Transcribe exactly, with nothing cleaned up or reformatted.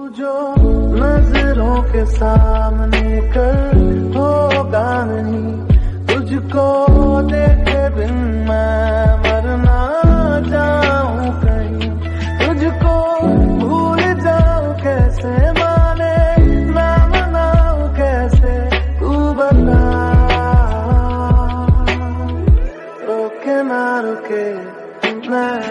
जो नजरों के सामने कर होगा नहीं, तुझको देखे बिन मैं मर ना जाऊं कहीं, तुझको भूल जाऊं कैसे, माने ना मनाऊं कैसे, तू बता। रोके ना रुके मैं